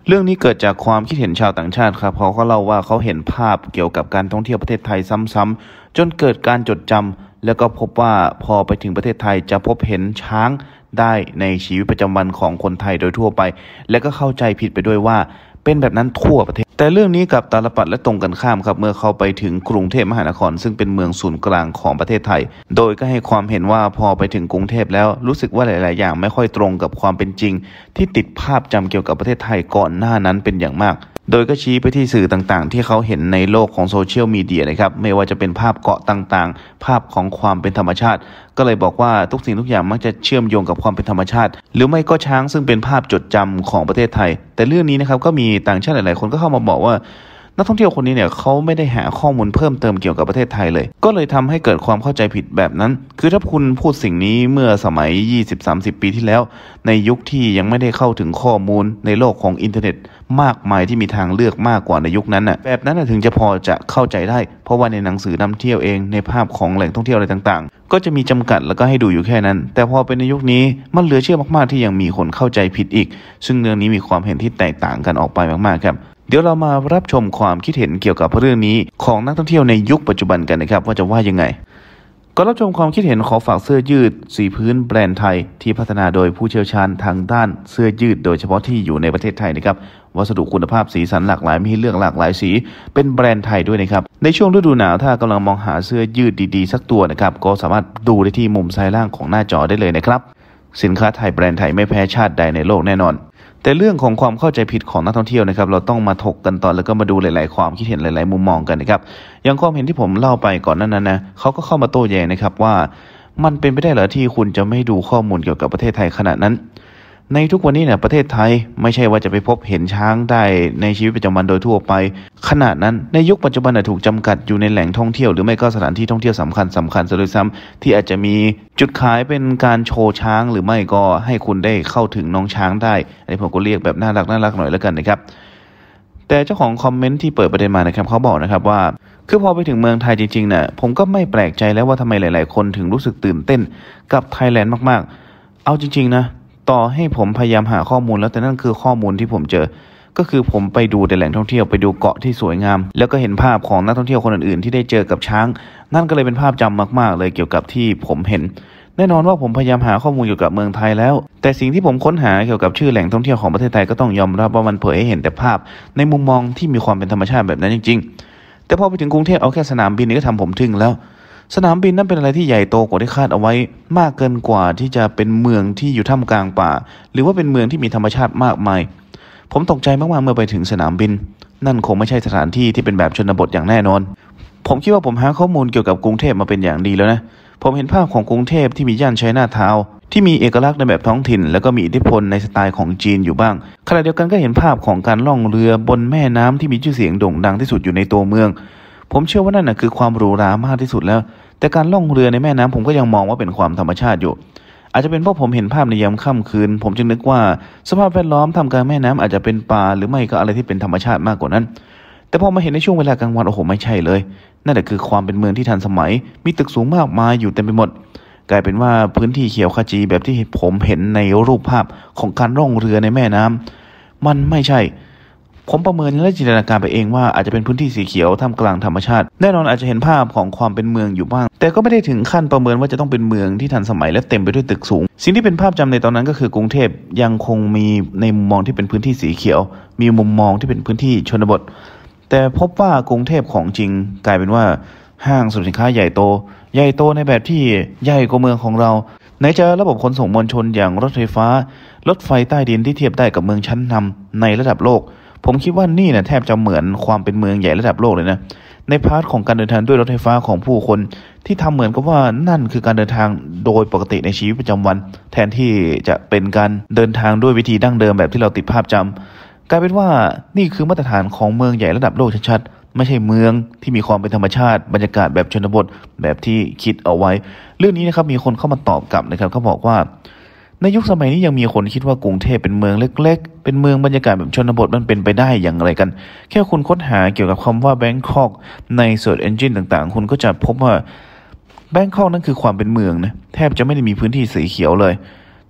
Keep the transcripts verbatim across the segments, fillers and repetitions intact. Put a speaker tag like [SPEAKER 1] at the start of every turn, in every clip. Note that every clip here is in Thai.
[SPEAKER 1] เรื่องนี้เกิดจากความคิดเห็นชาวต่างชาติครับเขาก็เล่าว่าเขาเห็นภาพเกี่ยวกับการท่องเที่ยวประเทศไทยซ้ำๆจนเกิดการจดจำแล้วก็พบว่าพอไปถึงประเทศไทยจะพบเห็นช้างได้ในชีวิตประจำวันของคนไทยโดยทั่วไปและก็เข้าใจผิดไปด้วยว่าเป็นแบบนั้นทั่วประเทศแต่เรื่องนี้กับตาลปัดและตรงกันข้ามครับเมื่อเขาไปถึงกรุงเทพมหานครซึ่งเป็นเมืองศูนย์กลางของประเทศไทยโดยก็ให้ความเห็นว่าพอไปถึงกรุงเทพแล้วรู้สึกว่าหลายๆอย่างไม่ค่อยตรงกับความเป็นจริงที่ติดภาพจำเกี่ยวกับประเทศไทยก่อนหน้านั้นเป็นอย่างมากโดยก็ชี้ไปที่สื่อต่างๆที่เขาเห็นในโลกของโซเชียลมีเดียนะครับไม่ว่าจะเป็นภาพเกาะต่างๆภาพของความเป็นธรรมชาติก็เลยบอกว่าทุกสิ่งทุกอย่างมักจะเชื่อมโยงกับความเป็นธรรมชาติหรือไม่ก็ช้างซึ่งเป็นภาพจดจำของประเทศไทยแต่เรื่องนี้นะครับก็มีต่างชาติหลายๆคนก็เข้ามาบอกว่านักท่องเที่ยวคนนี้เนี่ยเขาไม่ได้หาข้อมูลเพิ่มเติมเกี่ยวกับประเทศไทยเลยก็เลยทำให้เกิดความเข้าใจผิดแบบนั้นคือถ้าคุณพูดสิ่งนี้เมื่อสมัย ยี่สิบถึงสามสิบ ปีที่แล้วในยุคที่ยังไม่ได้เข้าถึงข้อมูลในโลกของอินเทอร์เน็ตมากมายที่มีทางเลือกมากกว่าในยุคนั้นน่ะแบบนั้นถึงจะพอจะเข้าใจได้เพราะว่าในหนังสือนำเที่ยวเองในภาพของแหล่งท่องเที่ยวอะไรต่างๆก็จะมีจำกัดแล้วก็ให้ดูอยู่แค่นั้นแต่พอเป็นในยุคนี้มันเหลือเชื่อมากๆที่ยังมีคนเข้าใจผิดอีกซึ่งเรื่องนี้มีความเห็นที่แตกต่างกันออกไปมากๆครับเดี๋ยวเรามารับชมความคิดเห็นเกี่ยวกับเรื่องนี้ของนักท่องเที่ยวในยุคปัจจุบันกันนะครับว่าจะว่ายังไงก็รับชมความคิดเห็นขอฝากเสื้อยืดสีพื้นแบรนด์ไทยที่พัฒนาโดยผู้เชี่ยวชาญทางด้านเสื้อยืดโดยเฉพาะที่อยู่ในประเทศไทยนะครับวัสดุคุณภาพสีสันหลากหลายมีให้เลือกหลากหลายสีเป็นแบรนด์ไทยด้วยนะครับในช่วงฤดูหนาวถ้ากำลังมองหาเสื้อยืดดีๆสักตัวนะครับก็สามารถดูได้ที่มุมซ้ายล่างของหน้าจอได้เลยนะครับสินค้าไทยแบรนด์ไทยไม่แพ้ชาติใดในโลกแน่นอนแต่เรื่องของความเข้าใจผิดของนักท่องเที่ยวนะครับเราต้องมาถกกันต่อแล้วก็มาดูหลายๆความคิดเห็นหลายๆมุมมองกันนะครับอย่างความเห็นที่ผมเล่าไปก่อนหน้านั้นนะเขาก็เข้ามาโต้แย้งนะครับว่ามันเป็นไปได้เหรอที่คุณจะไม่ดูข้อมูลเกี่ยวกับประเทศไทยขนาดนั้นในทุกวันนี้เนี่ยประเทศไทยไม่ใช่ว่าจะไปพบเห็นช้างได้ในชีวิตประจำวันโดยทั่วไปขนาดนั้นในยุคปัจจุบันถูกจำกัดอยู่ในแหล่งท่องเที่ยวหรือไม่ก็สถานที่ท่องเที่ยวสำคัญสำคัญซะด้วยซ้ำที่อาจจะมีจุดขายเป็นการโชว์ช้างหรือไม่ก็ให้คุณได้เข้าถึงน้องช้างได้อันนี้ผมก็เรียกแบบน่ารักน่ารักหน่อยแล้วกันนะครับแต่เจ้าของคอมเมนต์ที่เปิดประเด็นมานะครับเขาบอกนะครับว่าคือพอไปถึงเมืองไทยจริงๆเนี่ยผมก็ไม่แปลกใจแล้วว่าทำไมหลายๆคนถึงรู้สึกตื่นเต้นกับไทยแลนด์มากๆเอาจริงๆนะต่อให้ผมพยายามหาข้อมูลแล้วแต่นั่นคือข้อมูลที่ผมเจอก็คือผมไปดูในแหล่งท่องเที่ยวไปดูเกาะที่สวยงามแล้วก็เห็นภาพของนักท่องเที่ยวคนอื่นๆที่ได้เจอกับช้างนั่นก็เลยเป็นภาพจำมากๆเลยเกี่ยวกับที่ผมเห็นแน่นอนว่าผมพยายามหาข้อมูลเกี่ยวกับเมืองไทยแล้วแต่สิ่งที่ผมค้นหาเกี่ยวกับชื่อแหล่งท่องเที่ยวของประเทศไทยก็ต้องยอมรับว่ามันเผยให้เห็นแต่ภาพในมุมมองที่มีความเป็นธรรมชาติแบบนั้นจริงๆแต่พอไปถึงกรุงเทพเอาแค่สนามบินนี่ก็ทำผมทึ่งแล้วสนามบินนั้นเป็นอะไรที่ใหญ่โตกว่าที่คาดเอาไว้มากเกินกว่าที่จะเป็นเมืองที่อยู่ท่ามกลางป่าหรือว่าเป็นเมืองที่มีธรรมชาติมากมายผมตกใจมากๆเมื่อไปถึงสนามบินนั่นคงไม่ใช่สถานที่ที่เป็นแบบชนบทอย่างแน่นอนผมคิดว่าผมหาข้อมูลเกี่ยวกับกรุงเทพมาเป็นอย่างดีแล้วนะผมเห็นภาพของกรุงเทพที่มีย่านไชน่าทาวน์ที่มีเอกลักษณ์ในแบบท้องถิ่นแล้วก็มีอิทธิพลในสไตล์ของจีนอยู่บ้างขณะเดียวกันก็เห็นภาพของการล่องเรือบนแม่น้ำที่มีชื่อเสียงโด่งดังที่สุดอยู่ในตัวเมืองผมเชื่อว่านั่นน่ะคือความหรูหรามากที่สุดแล้วแต่การล่องเรือในแม่น้ำผมก็ยังมองว่าเป็นความธรรมชาติอยู่อาจจะเป็นเพราะผมเห็นภาพในยามค่ำคืนผมจึงนึกว่าสภาพแวดล้อมท่ามกลางแม่น้ำอาจจะเป็นป่าหรือไม่ก็อะไรที่เป็นธรรมชาติมากกว่านั้นแต่พอมาเห็นในช่วงเวลากลางวันโอ้โหไม่ใช่เลยนั่นแหละคือความเป็นเมืองที่ทันสมัยมีตึกสูงมากมายอยู่เต็มไปหมดกลายเป็นว่าพื้นที่เขียวขจีแบบที่ผมเห็นในรูปภาพของการล่องเรือในแม่น้ำมันไม่ใช่ผมประเมินและจินตนาการไปเองว่าอาจจะเป็นพื้นที่สีเขียวท่ามกลางธรรมชาติแน่นอนอาจจะเห็นภาพของความเป็นเมืองอยู่บ้างแต่ก็ไม่ได้ถึงขั้นประเมินว่าจะต้องเป็นเมืองที่ทันสมัยและเต็มไปด้วยตึกสูงสิ่งที่เป็นภาพจำในตอนนั้นก็คือกรุงเทพยังคงมีในมุมมองที่เป็นพื้นที่สีเขียวมีมุมมองที่เป็นพื้นที่ชนบทแต่พบว่ากรุงเทพของจริงกลายเป็นว่าห้างสรรพสินค้าใหญ่โตใหญ่โตในแบบที่ใหญ่กว่าเมืองของเราไหนจะระบบขนส่งมวลชนอย่างรถไฟฟ้ารถไฟใต้ดินที่เทียบได้กับเมืองชั้นนำในระดับโลกผมคิดว่านี่เนี่ยแทบจะเหมือนความเป็นเมืองใหญ่ระดับโลกเลยนะในพาร์ทของการเดินทางด้วยรถไฟฟ้าของผู้คนที่ทำเหมือนกับว่านั่นคือการเดินทางโดยปกติในชีวิตประจำวันแทนที่จะเป็นการเดินทางด้วยวิธีดั้งเดิมแบบที่เราติดภาพจำกลายเป็นว่านี่คือมาตรฐานของเมืองใหญ่ระดับโลกชัดๆไม่ใช่เมืองที่มีความเป็นธรรมชาติบรรยากาศแบบชนบทแบบที่คิดเอาไว้เรื่องนี้นะครับมีคนเข้ามาตอบกลับนะครับเขาบอกว่าในยุคสมัยนี้ยังมีคนคิดว่ากรุงเทพเป็นเมืองเล็กๆเป็นเมืองบรรยากาศแบบชนบทมันเป็นไปได้อย่างไรกันแค่คุณค้นหาเกี่ยวกับคำว่าแบงคอกใน Search Engine ต่างๆคุณก็จะพบว่าแบงคอกนั่นคือความเป็นเมืองนะแทบจะไม่ได้มีพื้นที่สีเขียวเลยแต่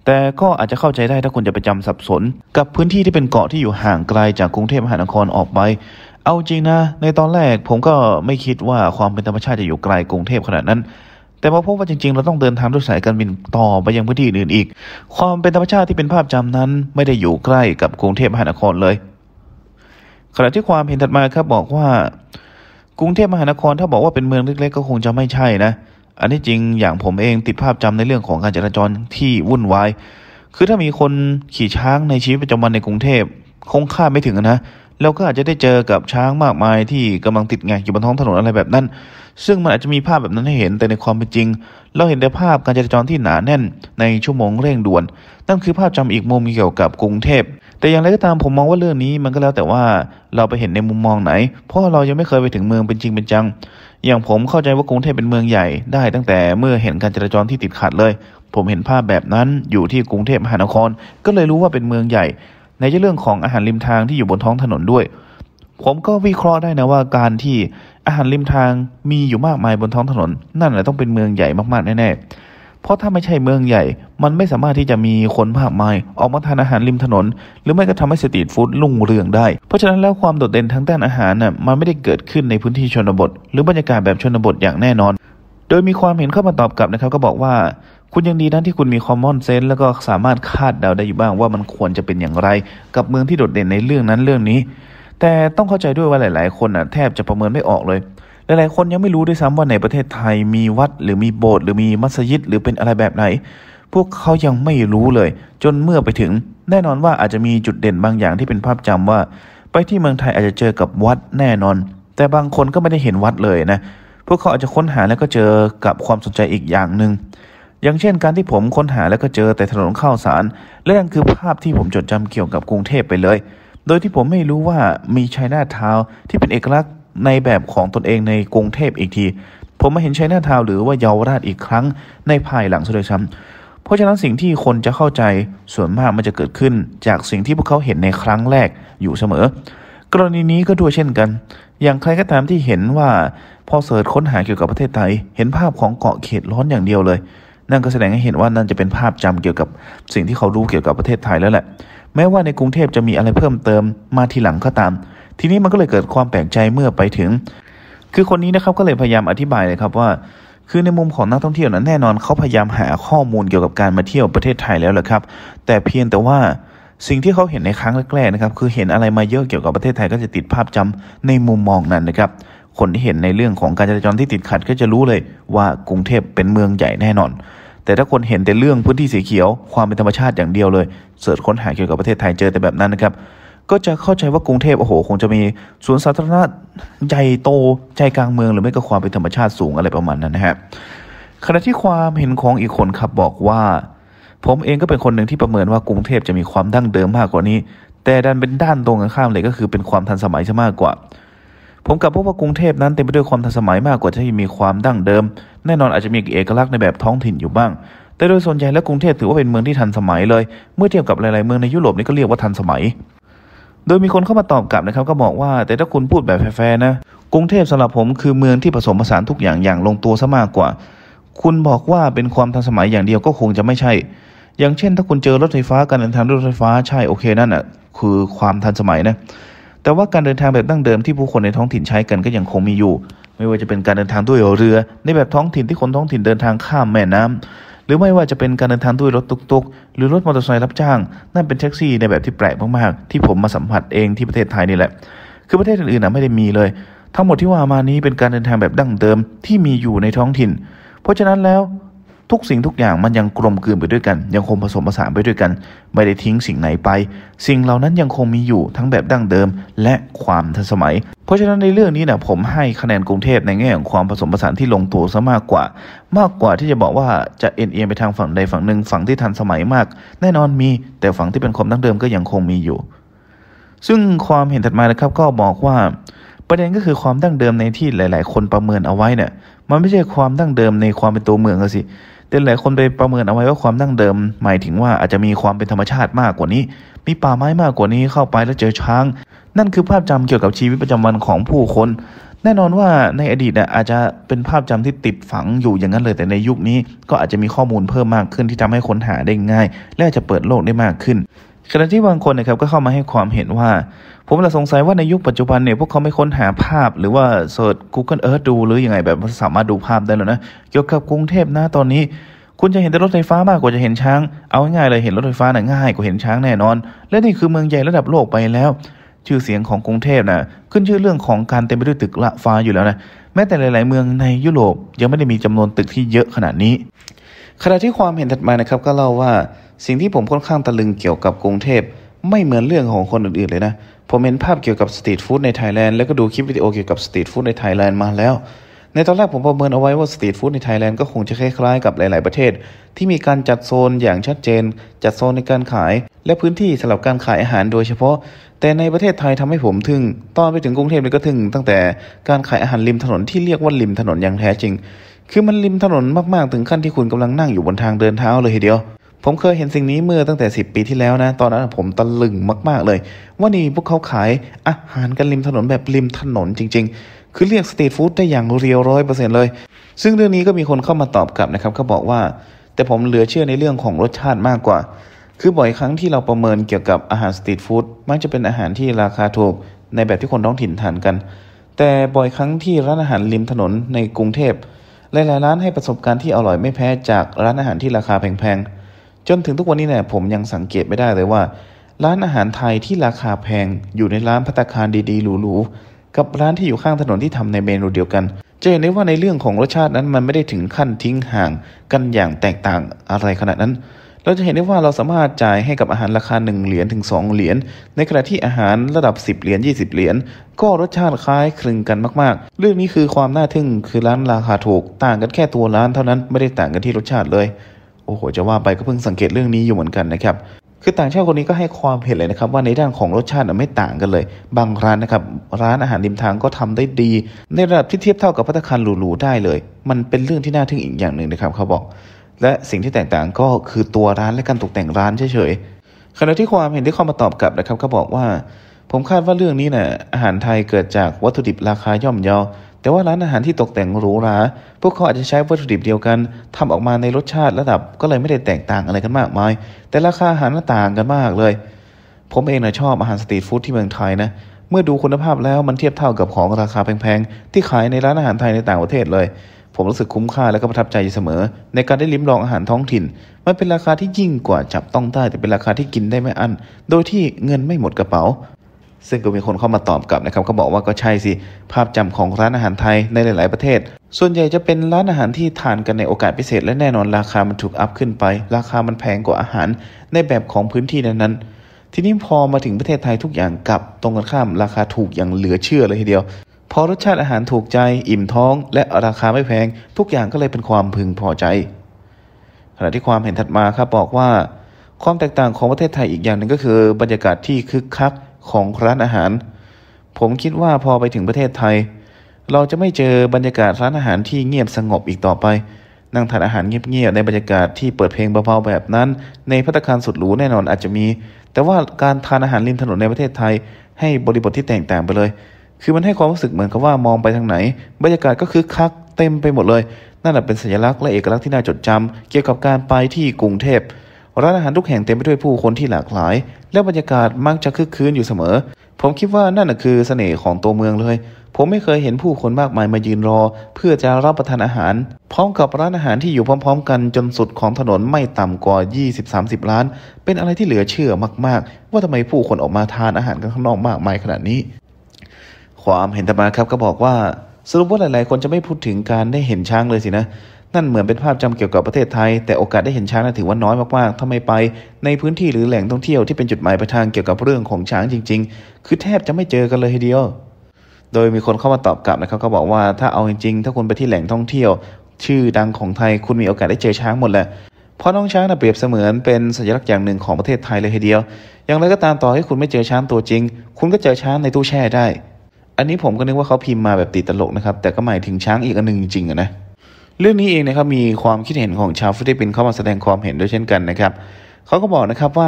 [SPEAKER 1] แต่ก็อาจจะเข้าใจได้ถ้าคุณจะไปจำสับสนกับพื้นที่ที่เป็นเกาะที่อยู่ห่างไกลจากกรุงเทพมหานครออกไปเอาจริงนะในตอนแรกผมก็ไม่คิดว่าความเป็นธรรมชาติจะอยู่ไกลกรุงเทพขนาดนั้นแต่พอพบว่าจริงๆเราต้องเดินทางด้วยสายการบินต่อไปยังพื้นที่อื่นอีกความเป็นธรรมชาติที่เป็นภาพจำนั้นไม่ได้อยู่ใกล้กับกรุงเทพมหานครเลยขณะที่ความเห็นถัดมาครับบอกว่ากรุงเทพมหานครถ้าบอกว่าเป็นเมืองเล็กๆก็คงจะไม่ใช่นะอันที่จริงอย่างผมเองติดภาพจำในเรื่องของการจราจรที่วุ่นวายคือถ้ามีคนขี่ช้างในชีวิตประจำวันในกรุงเทพคงคาดไม่ถึงนะแล้วก็อาจจะได้เจอกับช้างมากมายที่กำลังติดแงกอยู่บนท้องถนนอะไรแบบนั้นซึ่งมันอาจจะมีภาพแบบนั้นให้เห็นแต่ในความเป็นจริงเราเห็นแต่ภาพการจราจรที่หนาแน่นในชั่วโมงเร่งด่วนนั่นคือภาพจำอีกมุมเกี่ยวกับกรุงเทพแต่อย่างไรก็ตามผมมองว่าเรื่องนี้มันก็แล้วแต่ว่าเราไปเห็นในมุมมองไหนเพราะเรายังไม่เคยไปถึงเมืองเป็นจริงเป็นจังอย่างผมเข้าใจว่ากรุงเทพเป็นเมืองใหญ่ได้ตั้งแต่เมื่อเห็นการจราจรที่ติดขัดเลยผมเห็นภาพแบบนั้นอยู่ที่กรุงเทพมหานครก็เลยรู้ว่าเป็นเมืองใหญ่ในเรื่องของอาหารริมทางที่อยู่บนท้องถนนด้วยผมก็วิเคราะห์ได้นะว่าการที่อาหารริมทางมีอยู่มากมายบนท้องถนนนั่นแหละต้องเป็นเมืองใหญ่มากๆแน่ๆเพราะถ้าไม่ใช่เมืองใหญ่มันไม่สามารถที่จะมีคนมากมายออกมาทานอาหารริมถนนหรือไม่ก็ทำให้สตรีทฟู้ดรุ่งเรืองได้เพราะฉะนั้นแล้วความโดดเด่นทางด้านอาหารน่ะมันไม่ได้เกิดขึ้นในพื้นที่ชนบทหรือบรรยากาศแบบชนบทอย่างแน่นอนโดยมีความเห็นเข้ามาตอบกลับนะครับก็บอกว่าคุณยังดีนะที่คุณมี common sense แล้วก็สามารถคาดเดาได้อยู่บ้างว่ามันควรจะเป็นอย่างไรกับเมืองที่โดดเด่นในเรื่องนั้นเรื่องนี้แต่ต้องเข้าใจด้วยว่าหลายๆคนน่ะแทบจะประเมินไม่ออกเลยหลายๆคนยังไม่รู้ด้วยซ้ำว่าในประเทศไทยมีวัดหรือมีโบสถ์หรือมีมัสยิดหรือเป็นอะไรแบบไหนพวกเขายังไม่รู้เลยจนเมื่อไปถึงแน่นอนว่าอาจจะมีจุดเด่นบางอย่างที่เป็นภาพจำว่าไปที่เมืองไทยอาจจะเจอกับวัดแน่นอนแต่บางคนก็ไม่ได้เห็นวัดเลยนะพวกเขาอาจจะค้นหาแล้วก็เจอกับความสนใจอีกอย่างนึงอย่างเช่นการที่ผมค้นหาแล้วก็เจอแต่ถนนข้าวสารและนั่นคือภาพที่ผมจดจำเกี่ยวกับกรุงเทพไปเลยโดยที่ผมไม่รู้ว่ามีไชน่าทาวน์ที่เป็นเอกลักษณ์ในแบบของตนเองในกรุงเทพอีกทีผมมาเห็นไชน่าทาวน์หรือว่าเยาวราชอีกครั้งในภายหลังซะด้วยซ้ำเพราะฉะนั้นสิ่งที่คนจะเข้าใจส่วนมากมันจะเกิดขึ้นจากสิ่งที่พวกเขาเห็นในครั้งแรกอยู่เสมอกรณีนี้ก็ด้วยเช่นกันอย่างใครก็ตามที่เห็นว่าพอเสิร์ชค้นหาเกี่ยวกับประเทศไทยเห็นภาพของเกาะเขตร้อนอย่างเดียวเลยนั่นก็แสดงให้เห็นว่านั่นจะเป็นภาพจำเกี่ยวกับสิ่งที่เขารู้เกี่ยวกับประเทศไทยแล้วแหละแม้ว่าในกรุงเทพจะมีอะไรเพิ่มเติมมาทีหลังก็ตามทีนี้มันก็เลยเกิดความแปลกใจเมื่อไปถึงคือคนนี้นะครับก็เลยพยายามอธิบายเลยครับว่าคือในมุมของนักท่องเที่ยวนั้นแน่นอนเขาพยายามหาข้อมูลเกี่ยวกับการมาเที่ยวประเทศไทยแล้วแหละครับแต่เพียงแต่ว่าสิ่งที่เขาเห็นในครั้งแรกๆนะครับคือเห็นอะไรมาเยอะเกี่ยวกับประเทศไทยก็จะติดภาพจำในมุมมองนั้นนะครับคนที่เห็นในเรื่องของการจราจรที่ติดขัดก็จะรู้เลยว่ากรุงเทพเป็นเมืองใหญ่แน่นอนแต่ถ้าคนเห็นแต่เรื่องพื้นที่สีเขียวความเป็นธรรมชาติอย่างเดียวเลยเสิร์ชค้นหาเกี่ยวกับประเทศไทยเจอแต่แบบนั้นนะครับก็จะเข้าใจว่ากรุงเทพโอ้โหคงจะมีสวนสาธารณะใหญ่โตใจกลางเมืองหรือไม่ก็ความเป็นธรรมชาติสูงอะไรประมาณนั้นนะฮะขณะที่ความเห็นของอีกคนครับบอกว่าผมเองก็เป็นคนหนึ่งที่ประเมินว่ากรุงเทพจะมีความดั้งเดิมมากกว่านี้แต่ดันเป็นด้านตรงกันข้ามเลยก็คือเป็นความทันสมัยซะมากกว่าผมกลับพบว่ากรุงเทพนั้นเต็มไปด้วยความทันสมัยมากกว่าที่มีความดั้งเดิมแน่นอนอาจจะมีเอกลักษณ์ในแบบท้องถิ่นอยู่บ้างแต่โดยส่วนใหญ่แล้วกรุงเทพถือว่าเป็นเมืองที่ทันสมัยเลยเมื่อเทียบกับหลายๆเมืองในยุโรปนี่ก็เรียกว่าทันสมัยโดยมีคนเข้ามาตอบกลับนะครับก็บอกว่าแต่ถ้าคุณพูดแบบแฟร์ๆนะกรุงเทพสำหรับผมคือเมืองที่ผสมผสานทุกอย่างอย่างลงตัวซะมากกว่าคุณบอกว่าเป็นความทันสมัยอย่างเดียวก็คงจะไม่ใช่อย่างเช่นถ้าคุณเจอรถไฟฟ้าการเดินทางด้วยรถไฟฟ้าใช่โอเคนั่นอ่ะคือความทันสมัยนะแต่ว่าการเดินทางแบบดั้งเดิมที่ผู้คนในท้องถิ่นใช้กันก็ยังคงมีอยู่ไม่ว่าจะเป็นการเดินทางด้วยเรือในแบบท้องถิ่นที่คนท้องถิ่นเดินทางข้ามแม่น้ำหรือไม่ว่าจะเป็นการเดินทางด้วยรถตุ๊กๆหรือรถมอเตอร์ไซค์รับจ้างนั่นเป็นแท็กซี่ในแบบที่แปลกมากๆที่ผมมาสัมผัสเองที่ประเทศไทยนี่แหละคือประเทศอื่นๆนะไม่ได้มีเลยทั้งหมดที่ว่ามานี้เป็นการเดินทางแบบดั้งเดิมที่มีอยู่ในท้องถิ่นเพราะฉะนั้นแล้วทุกสิ่งทุกอย่างมันยังกลมกลืนไปด้วยกันยังคงผสมผสานไปด้วยกันไม่ได้ทิ้งสิ่งไหนไปสิ่งเหล่านั้นยังคงมีอยู่ทั้งแบบดั้งเดิมและความทันสมัยเพราะฉะนั้นในเรื่องนี้นะผมให้คะแนนกรุงเทพในแง่ของความผสมผสานที่ลงตัวซะมากกว่ามากกว่าที่จะบอกว่าจะเอ็นเอียงไปทางฝั่งใดฝั่งหนึ่งฝั่งที่ทันสมัยมากแน่นอนมีแต่ฝั่งที่เป็นความดั้งเดิมก็ยังคงมีอยู่ซึ่งความเห็นถัดมานะครับก็บอกว่าประเด็นก็คือความดั้งเดิมในที่หลายๆคนประเมินเอาไว้เนี่ยมันไม่ใช่ความดั้งเดิมในความเป็นตัวเมืองก็สิแต่หลายคนไปประเมินเอาไว้ว่าความดั้งเดิมหมายถึงว่าอาจจะมีความเป็นธรรมชาติมากกว่านี้มีป่าไม้มากกว่านี้เข้าไปแล้วเจอช้างนั่นคือภาพจำเกี่ยวกับชีวิตประจำวันของผู้คนแน่นอนว่าในอดีตอาจจะเป็นภาพจำที่ติดฝังอยู่อย่างนั้นเลยแต่ในยุคนี้ก็อาจจะมีข้อมูลเพิ่มมากขึ้นที่ทำให้ค้นหาได้ง่ายและอาจจะเปิดโลกได้มากขึ้นขณะที่บางคนนะครับก็เข้ามาให้ความเห็นว่าผมเลยสงสัยว่าในยุคปัจจุบันเนี่ยพวกเขาไม่ค้นหาภาพหรือว่าเสิร์ช Google Earth ดูหรือยังไงแบบสามารถดูภาพได้แล้วนะเกี่ยวกับกรุงเทพนะตอนนี้คุณจะเห็นแต่รถไฟฟ้ามากกว่าจะเห็นช้างเอาง่ายๆเลยเห็นรถไฟฟ้าน่ะง่ายกว่าเห็นช้างแน่นอนและนี่คือเมืองใหญ่ระดับโลกไปแล้วชื่อเสียงของกรุงเทพนะขึ้นชื่อเรื่องของการเต็มไปด้วยตึกละฟ้าอยู่แล้วนะแม้แต่หลายๆเมืองในยุโรปยังไม่ได้มีจำนวนตึกที่เยอะขนาดนี้ขณะที่ความเห็นถัดมานะครับก็เล่าว่าสิ่งที่ผมค่อนข้างตะลึงเกี่ยวกับกรุงเทพไม่เหมือนเรื่องของคนอื่นๆเลยนะผมเห็นภาพเกี่ยวกับสตรีทฟู้ดในไทยแลนด์แล้วก็ดูคลิปวิดีโอเกี่ยวกับสตรีทฟู้ดในไทยแลนด์มาแล้วในตอนแรกผมประเมินเอาไว้ว่าสตรีทฟู้ดในไทยแลนด์ก็คงจะคล้ายๆกับหลายๆประเทศที่มีการจัดโซนอย่างชัดเจนจัดโซนในการขายและพื้นที่สำหรับการขายอาหารโดยเฉพาะแต่ในประเทศไทยทำให้ผมทึ่งตอนไปถึงกรุงเทพนี่ก็ทึ่งตั้งแต่การขายอาหารริมถนนที่เรียกว่าริมถนนอย่างแท้จริงคือมันริมถนนมากๆถึงขั้นที่คุณกำลังนั่งอยู่บนทางเดินเท้าเลยทีเดียวผมเคยเห็นสิ่งนี้เมื่อตั้งแต่สิบปีที่แล้วนะตอนนั้นผมตะลึงมากๆเลยว่านี่พวกเขาขายอาหารกันริมถนนแบบริมถนนจริงๆคือเรียกสตรีทฟู้ดได้อย่างเรียว ร้อยเปอร์เซ็นต์ เลยซึ่งเรื่องนี้ก็มีคนเข้ามาตอบกลับนะครับเขาบอกว่าแต่ผมเหลือเชื่อในเรื่องของรสชาติมากกว่าคือบ่อยครั้งที่เราประเมินเกี่ยวกับอาหารสตรีทฟู้ดมักจะเป็นอาหารที่ราคาถูกในแบบที่คนท้องถิ่นทานกันแต่บ่อยครั้งที่ร้านอาหารริมถนนในกรุงเทพหลายๆร้านให้ประสบการณ์ที่อร่อยไม่แพ้จากร้านอาหารที่ราคาแพงๆจนถึงทุกวันนี้เนี่ยผมยังสังเกตไม่ได้เลยว่าร้านอาหารไทยที่ราคาแพงอยู่ในร้านภัตตาคารดีๆหรูๆกับร้านที่อยู่ข้างถนนที่ทำในเมนูเดียวกันจะเห็นได้ว่าในเรื่องของรสชาตินั้นมันไม่ได้ถึงขั้นทิ้งห่างกันอย่างแตกต่างอะไรขนาดนั้นเราจะเห็นได้ว่าเราสามารถจ่ายให้กับอาหารราคาหนึ่งเหรียญถึงสองเหรียญในขณะที่อาหารระดับสิบเหรียญยี่สิบเหรียญก็รสชาติคล้ายคลึงกันมากๆเรื่องนี้คือความน่าทึ่งคือร้านราคาถูกต่างกันแค่ตัวร้านเท่านั้นไม่ได้ต่างกันที่รสชาติเลยโอ้โหจะว่าไปก็เพิ่งสังเกตเรื่องนี้อยู่เหมือนกันนะครับคือต่างชาติคนนี้ก็ให้ความเห็นเลยนะครับว่าในด้านของรสชาติไม่ต่างกันเลยบางร้านนะครับร้านอาหารริมทางก็ทำได้ดีในระดับที่เทียบเท่ากับภัตตาคารหรูๆได้เลยมันเป็นเรื่องที่น่าทึ่งอีกอย่างหนึ่งนะครับเขาบอกและสิ่งที่แตกต่างก็คือตัวร้านและการตกแต่งร้านเฉยๆขณะที่ความเห็นที่เข้ามาตอบกลับนะครับเขาบอกว่าผมคาดว่าเรื่องนี้น่ะอาหารไทยเกิดจากวัตถุดิบราคาย่อมเยาแต่ว่าร้านอาหารที่ตกแต่งหรูหราพวกเขาอาจจะใช้วัตถุดิบเดียวกันทำออกมาในรสชาติระดับก็เลยไม่ได้แตกต่างอะไรกันมากมายแต่ราคาอาหารต่างกันมากเลยผมเองนะชอบอาหารสตรีทฟู้ดที่เมืองไทยนะเมื่อดูคุณภาพแล้วมันเทียบเท่ากับของราคาแพงๆที่ขายในร้านอาหารไทยในต่างประเทศเลยผมรู้สึกคุ้มค่าและก็ประทับใจเสมอในการได้ลิ้มลองอาหารท้องถิ่นมันเป็นราคาที่ยิ่งกว่าจับต้องได้แต่เป็นราคาที่กินได้ไม่อั้นโดยที่เงินไม่หมดกระเป๋าซึ่งก็มีคนเข้ามาตอบกลับนะครับเขาบอกว่าก็ใช่สิภาพจำของร้านอาหารไทยในหลายๆประเทศส่วนใหญ่จะเป็นร้านอาหารที่ทานกันในโอกาสพิเศษและแน่นอนราคามันถูกอัพขึ้นไปราคามันแพงกว่าอาหารในแบบของพื้นที่นั้นๆทีนี้พอมาถึงประเทศไทยทุกอย่างกลับตรงกันข้ามราคาถูกอย่างเหลือเชื่อเลยทีเดียวพอรสชาติอาหารถูกใจอิ่มท้องและราคาไม่แพงทุกอย่างก็เลยเป็นความพึงพอใจขณะที่ความเห็นถัดมาครับบอกว่าความแตกต่างของประเทศไทยอีกอย่างหนึ่งก็คือบรรยากาศที่คึกคักของร้านอาหารผมคิดว่าพอไปถึงประเทศไทยเราจะไม่เจอบรรยากาศร้านอาหารที่เงียบสงบอีกต่อไปนั่งทานอาหารเงียบๆในบรรยากาศที่เปิดเพลงเบาๆแบบนั้นในภัตตาคารสุดหรูแน่นอนอาจจะมีแต่ว่าการทานอาหารริมถนนในประเทศไทยให้บริบทที่แตกต่างไปเลยคือมันให้ความรู้สึกเหมือนกับว่ามองไปทางไหนบรรยากาศก็คึกคักเต็มไปหมดเลยนั่นแหละเป็นสัญลักษณ์และเอกลักษณ์ที่น่าจดจำเกี่ยวกับการไปที่กรุงเทพร้านอาหารทุกแห่งเต็มไปด้วยผู้คนที่หลากหลายและบรรยากาศมักจะคึกคืนอยู่เสมอผมคิดว่านั่นคือเสน่ห์ของตัวเมืองเลยผมไม่เคยเห็นผู้คนมากมายมายืนรอเพื่อจะรับประทานอาหารพร้อมกับร้านอาหารที่อยู่พร้อมๆกันจนสุดของถนนไม่ต่ำกว่า ยี่สิบถึงสามสิบ ร้านเป็นอะไรที่เหลือเชื่อมากๆว่าทำไมผู้คนออกมาทานอาหารกันข้างนอกมากมายขนาดนี้ความเห็นต่อมาครับก็บอกว่าสรุปว่าหลายๆคนจะไม่พูดถึงการได้เห็นช้างเลยสินะนั่นเหมือนเป็นภาพจำเกี่ยวกับประเทศไทยแต่โอกาสได้เห็นช้างนั้นถือว่าน้อยมากๆถ้าไม่ไปในพื้นที่หรือแหล่งท่องเที่ยวที่เป็นจุดหมายปลายทางเกี่ยวกับเรื่องของช้างจริงๆคือแทบจะไม่เจอกันเลยทีเดียวโดยมีคนเข้ามาตอบกลับนะครับก็บอกว่าถ้าเอาจริงๆถ้าคุณไปที่แหล่งท่องเที่ยวชื่อดังของไทยคุณมีโอกาสได้เจอช้างหมดแหละเพราะน้องช้างน่ะเปรียบเสมือนเป็นสัญลักษณ์อย่างหนึ่งของประเทศไทยเลยทีเดียวอย่างไรก็ตามต่อให้คุณไม่เจอช้างตัวจริงคุณก็เจอช้างในตู้แช่ได้อันนี้ผมก็นึกว่าเขาพิมพ์มาแบบติดตลกนะครับแต่ก็หมายถึงช้างอีกอันนึงจริงๆนะเรื่องนี้เองนะครับมีความคิดเห็นของชาวฟิลิปปินส์เข้ามาแสดงความเห็นด้วยเช่นกันนะครับเขาก็บอกนะครับว่า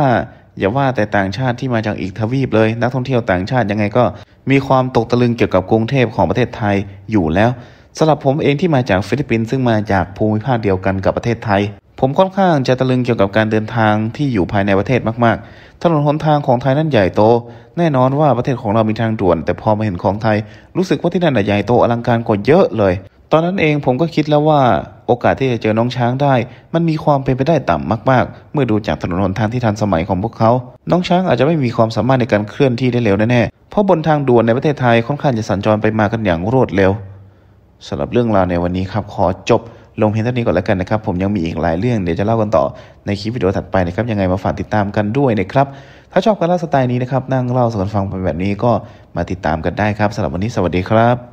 [SPEAKER 1] อย่าว่าแต่ต่างชาติที่มาจากอีกทวีปเลยนักท่องเที่ยวต่างชาติยังไงก็มีความตกตะลึงเกี่ยวกับกรุงเทพของประเทศไทยอยู่แล้วสำหรับผมเองที่มาจากฟิลิปปินส์ซึ่งมาจากภูมิภาคเดียวกันกับประเทศไทยผมค่อนข้างจะตะลึงเกี่ยวกับการเดินทางที่อยู่ภายในประเทศมากๆถนนหนทางของไทยนั้นใหญ่โตแน่นอนว่าประเทศของเรามีทางด่วนแต่พอมาเห็นของไทยรู้สึกว่าที่นั่นใหญ่โตอลังการกว่าเยอะเลยตอนนั้นเองผมก็คิดแล้วว่าโอกาสที่จะเจอน้องช้างได้มันมีความเป็นไปได้ต่ำมากๆเมื่อดูจากถนนหนทางที่ทันสมัยของพวกเขาน้องช้างอาจจะไม่มีความสามารถในการเคลื่อนที่ได้เร็วแน่ๆเพราะบนทางด่วนในประเทศไทยค่อนข้างจะสัญจรไปมากันอย่างรวดเร็วสำหรับเรื่องราวในวันนี้ครับขอจบลงเพียงเท่านี้ก่อนแล้วกันนะครับผมยังมีอีกหลายเรื่องเดี๋ยวจะเล่ากันต่อในคลิปวิดีโอถัดไปนะครับยังไงมาฝากติดตามกันด้วยนะครับถ้าชอบการเล่าสไตล์นี้นะครับนั่งเล่าสู่กันฟังเป็นแบบนี้ก็มาติดตามกันได้ครับสำหรับวันนี้สวัสดีครับ